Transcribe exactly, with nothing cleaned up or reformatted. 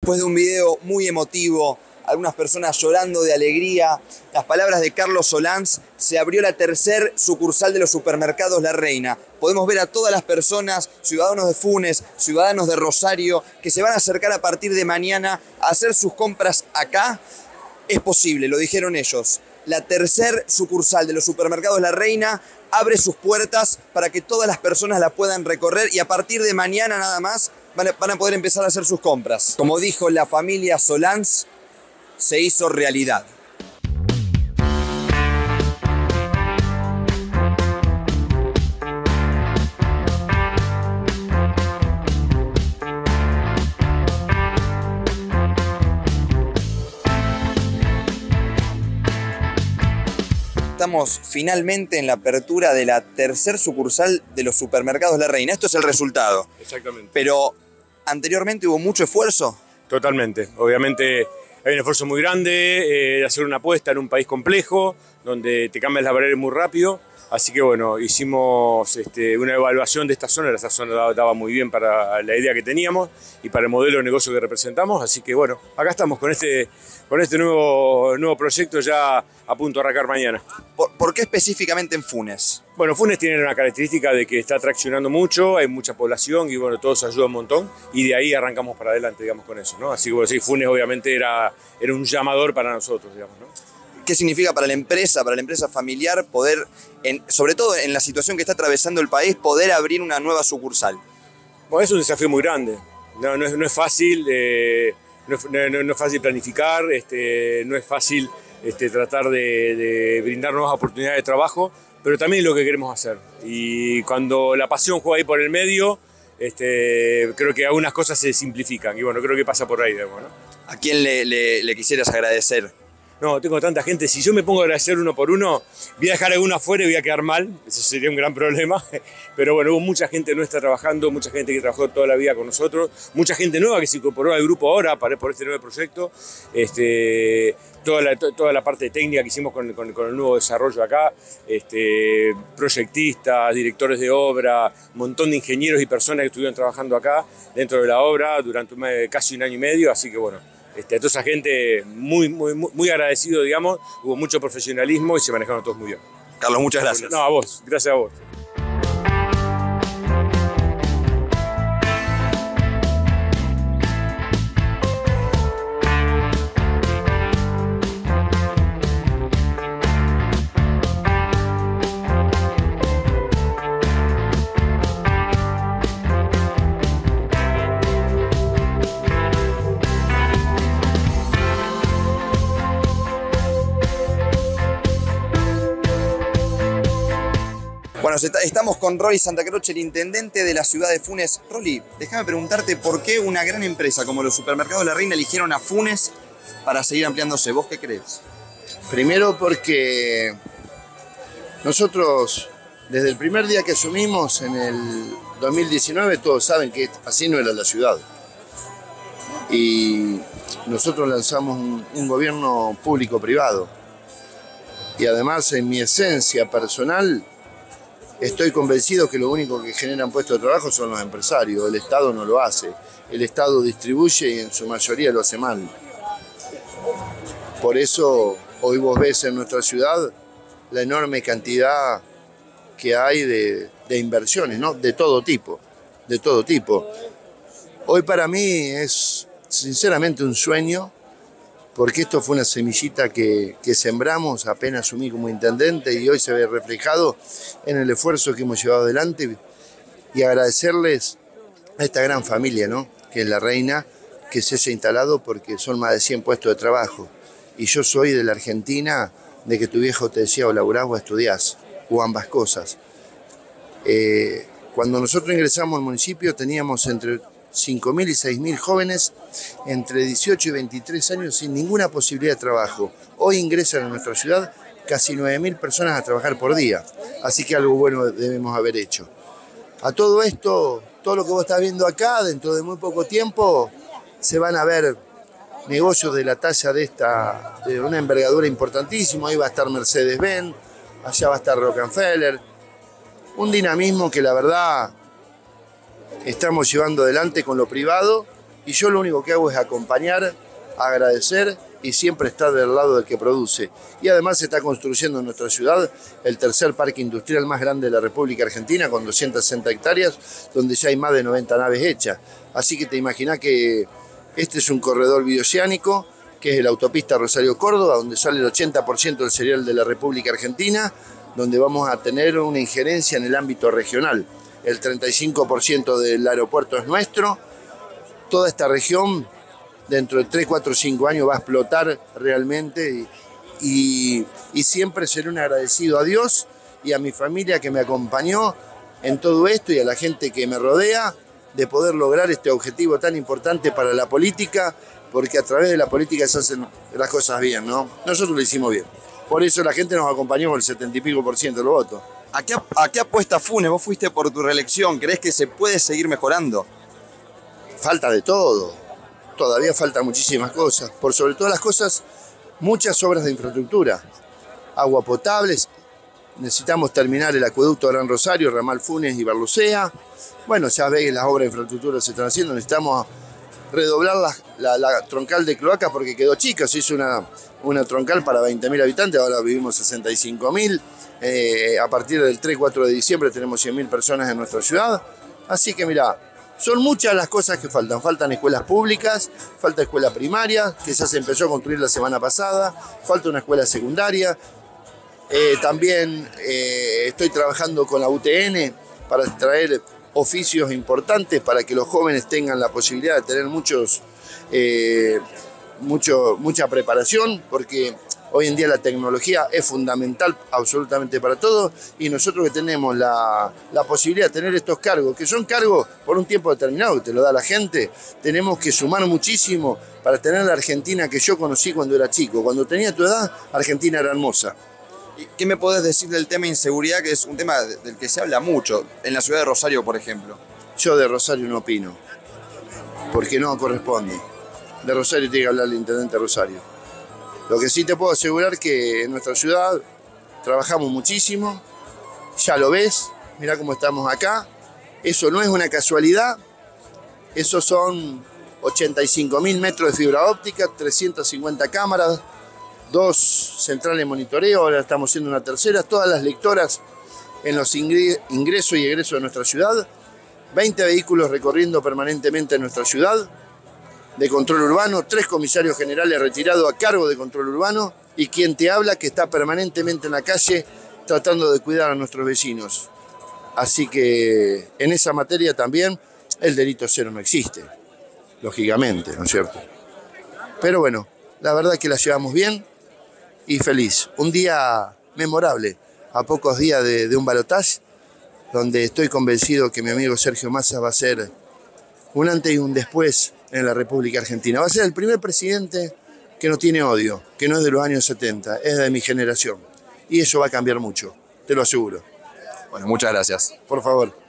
Después de un video muy emotivo, algunas personas llorando de alegría, las palabras de Carlos Solans, se abrió la tercer sucursal de los supermercados La Reina. Podemos ver a todas las personas, ciudadanos de Funes, ciudadanos de Rosario, que se van a acercar a partir de mañana a hacer sus compras acá. Es posible, lo dijeron ellos. La tercer sucursal de los supermercados La Reina abre sus puertas para que todas las personas la puedan recorrer y a partir de mañana nada más van a, van a poder empezar a hacer sus compras. Como dijo la familia Solans, se hizo realidad. Estamos finalmente en la apertura de la tercer sucursal de los supermercados La Reina. Esto es el resultado. Exactamente. Pero anteriormente hubo mucho esfuerzo. Totalmente. Obviamente hay un esfuerzo muy grande eh, de hacer una apuesta en un país complejo, donde te cambian las barreras muy rápido. Así que bueno, hicimos este, una evaluación de esta zona. Esta zona daba, daba muy bien para la idea que teníamos y para el modelo de negocio que representamos. Así que bueno, acá estamos con este, con este nuevo, nuevo proyecto ya a punto de arrancar mañana. ¿Por, ¿Por qué específicamente en Funes? Bueno, Funes tiene una característica de que está traccionando mucho, hay mucha población y bueno, todo se ayuda un montón y de ahí arrancamos para adelante, digamos, con eso, ¿no? Así que bueno, sí, Funes obviamente era, era un llamador para nosotros, digamos, ¿no? ¿Qué significa para la empresa, para la empresa familiar, poder, en, sobre todo en la situación que está atravesando el país, poder abrir una nueva sucursal? Bueno, es un desafío muy grande, no, no, es, no es fácil, eh, no, es, no, no es fácil planificar, este, no es fácil este, tratar de, de brindar nuevas oportunidades de trabajo, pero también es lo que queremos hacer. Y cuando la pasión juega ahí por el medio, este, creo que algunas cosas se simplifican y bueno, creo que pasa por ahí, digamos, ¿no? ¿A quién le, le, le quisieras agradecer? No, tengo tanta gente, si yo me pongo a agradecer uno por uno, voy a dejar alguno afuera y voy a quedar mal, eso sería un gran problema, pero bueno, hubo mucha gente nuestra trabajando, mucha gente que trabajó toda la vida con nosotros, mucha gente nueva que se incorporó al grupo ahora para, por este nuevo proyecto, este, toda, la, toda la parte técnica que hicimos con, con, con el nuevo desarrollo acá, este, proyectistas, directores de obra, un montón de ingenieros y personas que estuvieron trabajando acá dentro de la obra durante un, casi un año y medio, así que bueno. Este, a toda esa gente muy, muy, muy agradecido, digamos, hubo mucho profesionalismo y se manejaron todos muy bien. Carlos, muchas gracias. No, a vos, gracias a vos. Bueno, estamos con Rolly Santacroce, el intendente de la ciudad de Funes. Rolly, déjame preguntarte por qué una gran empresa como los supermercados La Reina eligieron a Funes para seguir ampliándose. ¿Vos qué crees? Primero porque nosotros, desde el primer día que asumimos en el dos mil diecinueve, todos saben que así no era la ciudad. Y nosotros lanzamos un, un gobierno público-privado. Y además, en mi esencia personal, estoy convencido que lo único que generan puestos de trabajo son los empresarios. El Estado no lo hace. El Estado distribuye y en su mayoría lo hace mal. Por eso hoy vos ves en nuestra ciudad la enorme cantidad que hay de, de inversiones, ¿no? De todo tipo, de todo tipo. Hoy para mí es sinceramente un sueño, porque esto fue una semillita que, que sembramos apenas asumí como intendente y hoy se ve reflejado en el esfuerzo que hemos llevado adelante y agradecerles a esta gran familia, ¿no? Que es La Reina, que se haya instalado porque son más de cien puestos de trabajo. Y yo soy de la Argentina, de que tu viejo te decía o laburás o estudiás, o ambas cosas. Eh, cuando nosotros ingresamos al municipio teníamos entre cinco mil y seis mil jóvenes entre dieciocho y veintitrés años sin ninguna posibilidad de trabajo. Hoy ingresan a nuestra ciudad casi nueve mil personas a trabajar por día, así que algo bueno debemos haber hecho. A todo esto, todo lo que vos estás viendo acá, dentro de muy poco tiempo, se van a ver negocios de la talla de esta, de una envergadura importantísima. Ahí va a estar Mercedes-Benz, allá va a estar Rockefeller, un dinamismo que la verdad estamos llevando adelante con lo privado y yo lo único que hago es acompañar, agradecer y siempre estar del lado del que produce. Y además se está construyendo en nuestra ciudad el tercer parque industrial más grande de la República Argentina, con doscientas sesenta hectáreas, donde ya hay más de noventa naves hechas. Así que te imaginás que este es un corredor bioceánico, que es la autopista Rosario-Córdoba, donde sale el ochenta por ciento del cereal de la República Argentina, donde vamos a tener una injerencia en el ámbito regional. El treinta y cinco por ciento del aeropuerto es nuestro. Toda esta región, dentro de tres, cuatro, cinco años va a explotar realmente y, y, y siempre seré un agradecido a Dios y a mi familia que me acompañó en todo esto y a la gente que me rodea de poder lograr este objetivo tan importante para la política, porque a través de la política se hacen las cosas bien, ¿no? Nosotros lo hicimos bien. Por eso la gente nos acompañó con el setenta y pico por ciento de los votos. ¿A qué, ¿A qué apuesta Funes? Vos fuiste por tu reelección. ¿Crees que se puede seguir mejorando? Falta de todo. Todavía faltan muchísimas cosas. Por sobre todas las cosas, muchas obras de infraestructura. Agua potable. Necesitamos terminar el acueducto Gran Rosario, Ramal Funes y Barlucea. Bueno, ya veis, las obras de infraestructura se están haciendo. Necesitamos redoblar la, la, la troncal de cloacas porque quedó chica. Se hizo una, una troncal para veinte mil habitantes, ahora vivimos sesenta y cinco mil. Eh, a partir del tres cuatro de diciembre tenemos cien mil personas en nuestra ciudad. Así que mirá, son muchas las cosas que faltan. Faltan escuelas públicas, falta escuela primaria, que ya se empezó a construir la semana pasada, falta una escuela secundaria. Eh, también eh, estoy trabajando con la U T N para traer oficios importantes para que los jóvenes tengan la posibilidad de tener muchos, eh, mucho, mucha preparación, porque hoy en día la tecnología es fundamental absolutamente para todos y nosotros que tenemos la, la posibilidad de tener estos cargos, que son cargos por un tiempo determinado, que te lo da la gente, tenemos que sumar muchísimo para tener la Argentina que yo conocí cuando era chico. Cuando tenía tu edad, Argentina era hermosa. ¿Qué me podés decir del tema inseguridad, que es un tema del que se habla mucho, en la ciudad de Rosario, por ejemplo? Yo de Rosario no opino, porque no corresponde. De Rosario tiene que hablar el intendente de Rosario. Lo que sí te puedo asegurar que en nuestra ciudad trabajamos muchísimo, ya lo ves, mirá cómo estamos acá. Eso no es una casualidad, esos son ochenta y cinco mil metros de fibra óptica, trescientas cincuenta cámaras, dos centrales de monitoreo, ahora estamos haciendo una tercera, todas las lectoras en los ingresos y egresos de nuestra ciudad, veinte vehículos recorriendo permanentemente en nuestra ciudad, de control urbano, tres comisarios generales retirados a cargo de control urbano y quien te habla que está permanentemente en la calle tratando de cuidar a nuestros vecinos. Así que en esa materia también el delito cero no existe, lógicamente, ¿no es cierto? Pero bueno, la verdad es que la llevamos bien y feliz. Un día memorable, a pocos días de, de un balotaje, donde estoy convencido que mi amigo Sergio Massa va a ser un antes y un después en la República Argentina. Va a ser el primer presidente que no tiene odio, que no es de los años setenta, es de mi generación. Y eso va a cambiar mucho, te lo aseguro. Bueno, muchas gracias. Por favor.